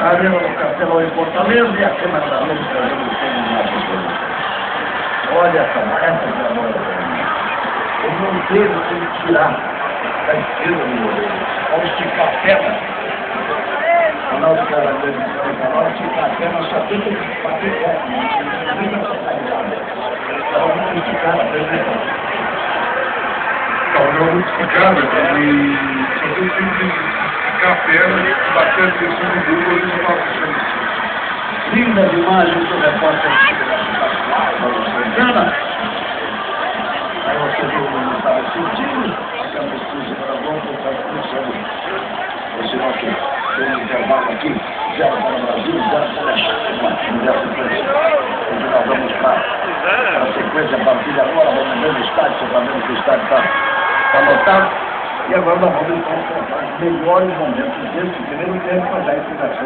Arena do Castelão em Fortaleza e a Câmara da Luz trazendo o tema na olha essa que é a moda. Ele não teve que tirar da esquerda do goleiro. Ao esticar a perna, o Ronaldo Carvalho ao esticar a perna, só tem que bater perto. Não tem essa qualidade. Então, vamos esticar a perna. É um jogo muito esticado, e só tem que esticar a perna e bater a direção do gol, ele não vai funcionar. Lindas imagens do repórter Santana. Aí você vê o mundo estava sentindo, ficando expulso para a volta, está expulsando. Esse nosso tem um intervalo aqui, 0 para o Brasil, 0 para a China, nessa sequência. Onde nós vamos para a sequência, a partir de agora, vamos ver no estádio, você sabendo que o estádio está lotado. E agora nós vamos encontrar os melhores momentos desse primeiro tempo, mas aí